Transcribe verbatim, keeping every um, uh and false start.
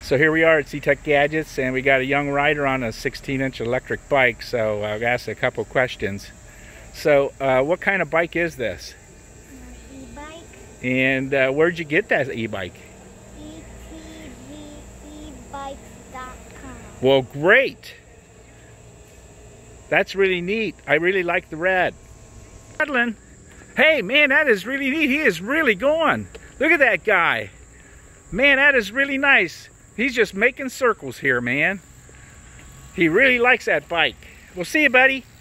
So here we are at ETechGadgets, and we got a young rider on a sixteen inch electric bike, so I've asked a couple questions. So uh, what kind of bike is this? E-bike. And uh, where'd you get that e-bike? E T G e bikes dot com. Well, great. That's really neat. I really like the red. Madeline, hey man, that is really neat. He is really going. Look at that guy. Man, that is really nice. He's just making circles here, man. He really likes that bike. We'll see you, buddy.